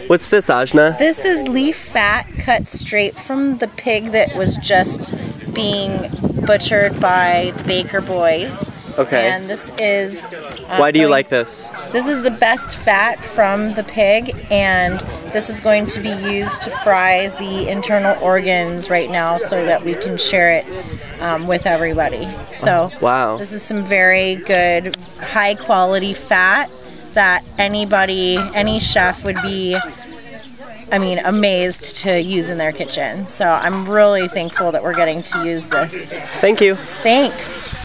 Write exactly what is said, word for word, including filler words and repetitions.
What's this, Ajna? This is leaf fat cut straight from the pig that was just being butchered by the baker boys. Okay. And this is... Uh, Why do you going, like this? This is the best fat from the pig, and this is going to be used to fry the internal organs right now so that we can share it um, with everybody. So oh, wow. This is some very good, high quality fat that anybody, any chef would be, I mean, amazed to use in their kitchen. So I'm really thankful that we're getting to use this. Thank you. Thanks.